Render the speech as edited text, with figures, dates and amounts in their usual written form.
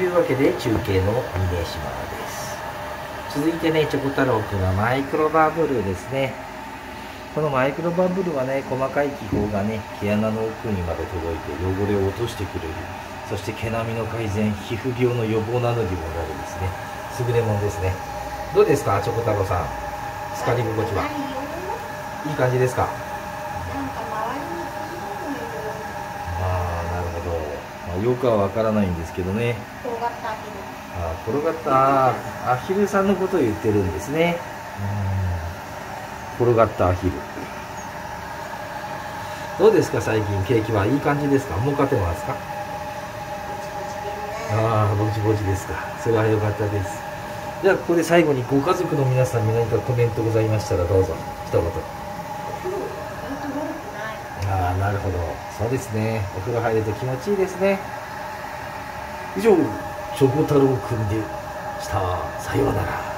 いうわけで中継の峰島です。続いてね、チョコ太郎くんはマイクロバブルですね。このマイクロバブルはね、細かい気泡がね、毛穴の奥にまで届いて汚れを落としてくれる。そして毛並みの改善、皮膚病の予防などにもなるんですね。優れものですね。どうですか、チョコ太郎さん。浸かり心地は。いい感じですか。なるほど。よくはわからないんですけどね。転がったアヒルさんのことを言ってるんですね。転がったアヒル。どうですか、最近景気はいい感じですか。儲かってますか。ぼちぼちですか。それは良かったです。ではここで最後にご家族の皆さんに何かコメントございましたらどうぞ一言。なるほど。そうですね。お風呂入ると気持ちいいですね。以上、チョコ太郎くんでした。さようなら。